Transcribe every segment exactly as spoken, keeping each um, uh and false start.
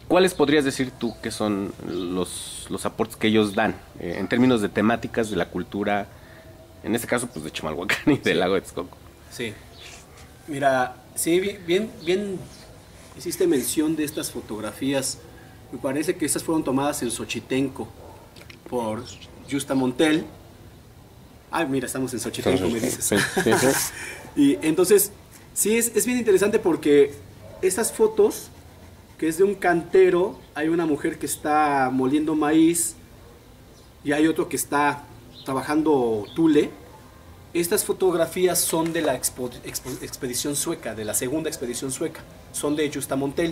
¿cuáles podrías decir tú que son los, los aportes que ellos dan eh, en términos de temáticas de la cultura, en este caso pues de Chimalhuacán y del lago de Texcoco? Sí, mira, sí, bien, bien hiciste mención de estas fotografías. Me parece que estas fueron tomadas en Xochitenco por Justa Montel. Ah, mira, estamos en Xochitenco, me dices. Sí, sí, sí. Y entonces, sí, es, es bien interesante porque estas fotos, que es de un cantero, hay una mujer que está moliendo maíz y hay otro que está trabajando tule. Estas fotografías son de la expo, expo, expedición sueca, de la segunda expedición sueca, son de Justa Montel.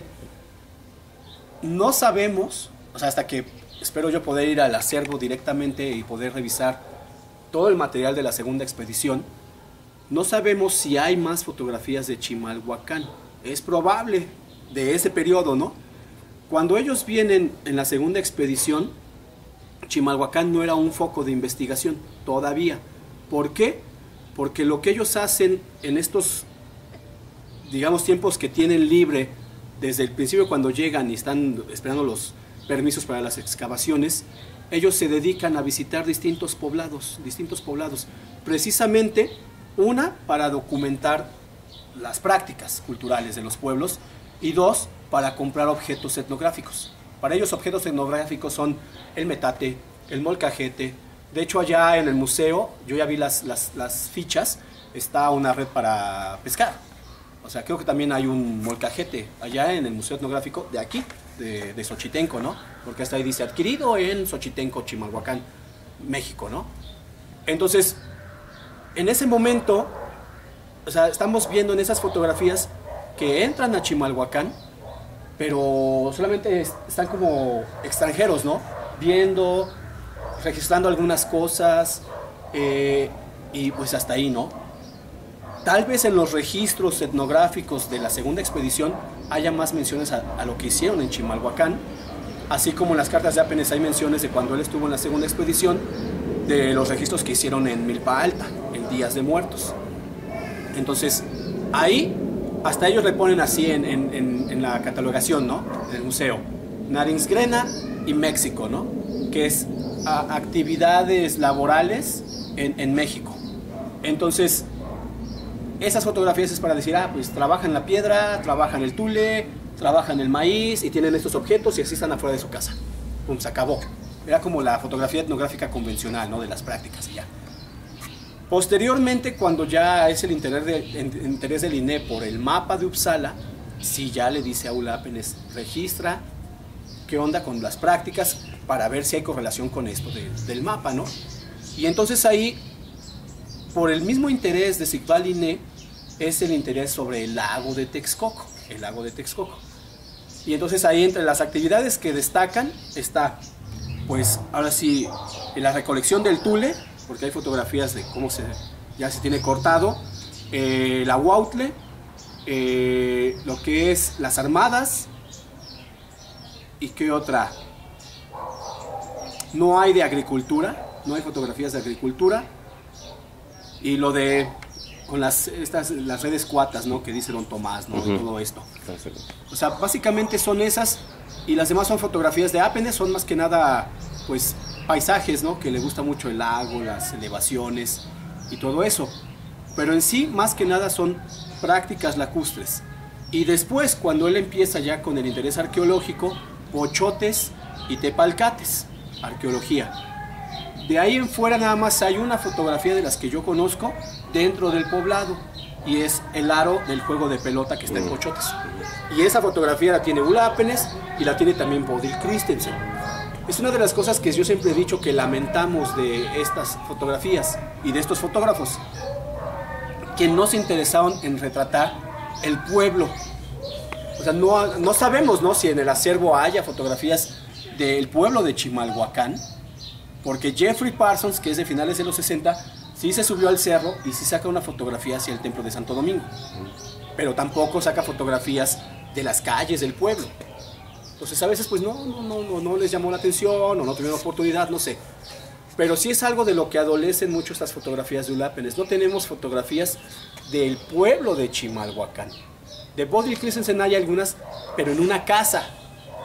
No sabemos, o sea, hasta que espero yo poder ir al acervo directamente y poder revisar todo el material de la segunda expedición, no sabemos si hay más fotografías de Chimalhuacán. Es probable de ese periodo, ¿no? Cuando ellos vienen en la segunda expedición, Chimalhuacán no era un foco de investigación todavía. ¿Por qué? Porque lo que ellos hacen en estos, digamos, tiempos que tienen libre, desde el principio cuando llegan y están esperando los permisos para las excavaciones, ellos se dedican a visitar distintos poblados, distintos poblados, precisamente una, para documentar las prácticas culturales de los pueblos, y dos, para comprar objetos etnográficos. Para ellos objetos etnográficos son el metate, el molcajete. De hecho, allá en el museo, yo ya vi las, las, las fichas, está una red para pescar. O sea, creo que también hay un molcajete allá en el Museo Etnográfico de aquí, de, de Xochitenco, ¿no? Porque hasta ahí dice, adquirido en Xochitenco, Chimalhuacán, México, ¿no? Entonces, en ese momento, o sea, estamos viendo en esas fotografías que entran a Chimalhuacán, pero solamente están como extranjeros, ¿no? Viendo, registrando algunas cosas, eh, y pues hasta ahí, ¿no? Tal vez en los registros etnográficos de la segunda expedición haya más menciones a, a lo que hicieron en Chimalhuacán, así como en las cartas de Apénez hay menciones de cuando él estuvo en la segunda expedición, de los registros que hicieron en Milpa Alta, en Días de Muertos. Entonces, ahí, hasta ellos le ponen así en, en, en, en la catalogación, ¿no? En el museo, Naringsgrena y México, ¿no? Que es a, actividades laborales en, en México. Entonces, esas fotografías es para decir, ah, pues trabajan la piedra, trabajan el tule, trabajan el maíz y tienen estos objetos y así están afuera de su casa. Pum, se acabó. Era como la fotografía etnográfica convencional, ¿no? De las prácticas y ya. Posteriormente, cuando ya es el interés, de, el interés del I N E por el mapa de Uppsala, sí ya le dice a Ulla Apénez, registra qué onda con las prácticas para ver si hay correlación con esto de, del mapa, ¿no? Y entonces ahí, por el mismo interés de Zigbal I N E, es el interés sobre el lago de Texcoco, el lago de Texcoco. Y entonces ahí entre las actividades que destacan está, pues ahora sí, la recolección del tule, porque hay fotografías de cómo se, ya se tiene cortado, eh, la huautle, eh, lo que es las armadas, y qué otra, no hay de agricultura, no hay fotografías de agricultura, y lo de con las, estas, las redes cuatas, ¿no? Que dice don Tomás, ¿no? Uh-huh. Todo esto. O sea, básicamente son esas, y las demás son fotografías de Apénez, son más que nada, pues, paisajes, ¿no? Que le gusta mucho el lago, las elevaciones y todo eso. Pero en sí, más que nada, son prácticas lacustres. Y después, cuando él empieza ya con el interés arqueológico, pochotes y tepalcates, arqueología. De ahí en fuera nada más hay una fotografía de las que yo conozco dentro del poblado, y es el aro del juego de pelota que está en Pochotes. Y esa fotografía la tiene Ulla Apénez y la tiene también Bodil Christensen. Es una de las cosas que yo siempre he dicho que lamentamos de estas fotografías y de estos fotógrafos, que no se interesaron en retratar el pueblo. O sea, no, no sabemos, ¿no?, si en el acervo haya fotografías del pueblo de Chimalhuacán, porque Jeffrey Parsons, que es de finales de los sesenta, sí se subió al cerro y sí saca una fotografía hacia el templo de Santo Domingo, pero tampoco saca fotografías de las calles del pueblo. Entonces a veces pues no, no, no, no les llamó la atención o no tuvieron oportunidad, no sé. Pero sí es algo de lo que adolecen mucho estas fotografías de Ulla Apénez. No tenemos fotografías del pueblo de Chimalhuacán. De Bodil Christensen hay algunas, pero en una casa.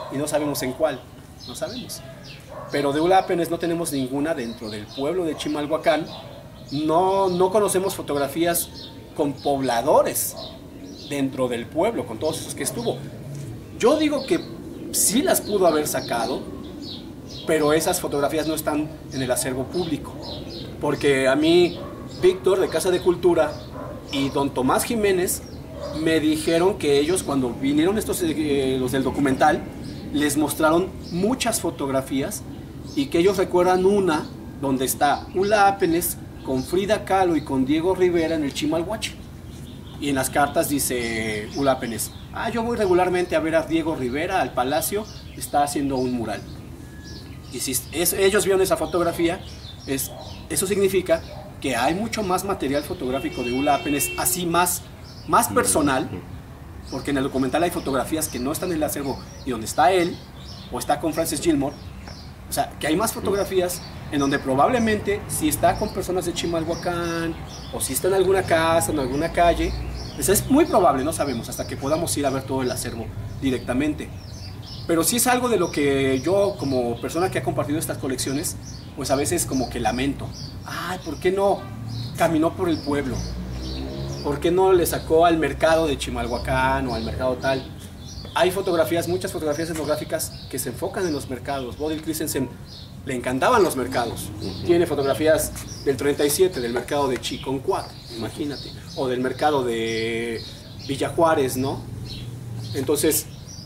y no sabemos en cuál, no sabemos. Pero de Ulápenes no tenemos ninguna dentro del pueblo de Chimalhuacán, no, no conocemos fotografías con pobladores dentro del pueblo, con todos esos que estuvo. Yo digo que sí las pudo haber sacado, pero esas fotografías no están en el acervo público, porque a mí Víctor de Casa de Cultura y don Tomás Jiménez me dijeron que ellos cuando vinieron estos eh, los del documental les mostraron muchas fotografías y que ellos recuerdan una donde está Ulápenes con Frida Kahlo y con Diego Rivera en el Chimalhuache. Y en las cartas dice Ulápenes, ah, yo voy regularmente a ver a Diego Rivera al Palacio, está haciendo un mural. Y si es, ellos vieron esa fotografía, es, eso significa que hay mucho más material fotográfico de Ulápenes, así más, más personal, porque en el documental hay fotografías que no están en el acervo y donde está él, o está con Frances Gilmore, o sea, que hay más fotografías en donde probablemente si está con personas de Chimalhuacán, o si está en alguna casa, en alguna calle, pues es muy probable, no sabemos, hasta que podamos ir a ver todo el acervo directamente. Pero sí es algo de lo que yo, como persona que ha compartido estas colecciones, pues a veces como que lamento. Ay, ¿por qué no caminó por el pueblo? ¿Por qué no le sacó al mercado de Chimalhuacán o al mercado tal? Hay fotografías, muchas fotografías etnográficas que se enfocan en los mercados. Bodil Christensen le encantaban los mercados. Uh-huh. Tiene fotografías del treinta y siete, del mercado de Chiconcuac, imagínate. O del mercado de Villa Juárez, ¿no? Entonces,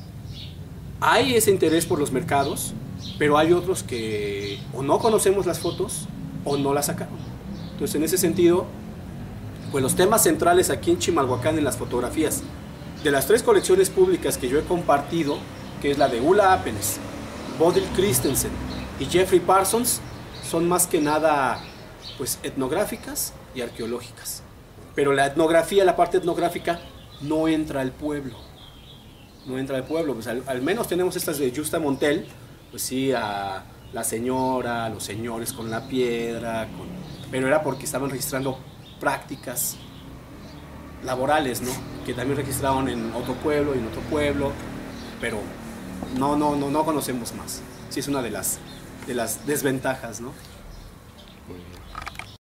hay ese interés por los mercados, pero hay otros que o no conocemos las fotos o no las sacaron. Entonces, en ese sentido, pues los temas centrales aquí en Chimalhuacán en las fotografías de las tres colecciones públicas que yo he compartido, que es la de Ulápenes, Bodil Christensen y Jeffrey Parsons, son más que nada pues etnográficas y arqueológicas. Pero la etnografía, la parte etnográfica, no entra al pueblo. No entra al pueblo, pues al, al menos tenemos estas de Justa Montel, pues sí, a la señora, a los señores con la piedra, con, pero era porque estaban registrando prácticas laborales, ¿no? Que también registraron en otro pueblo y en otro pueblo, pero no, no, no, no conocemos más. Sí, es una de las, de las desventajas, ¿no?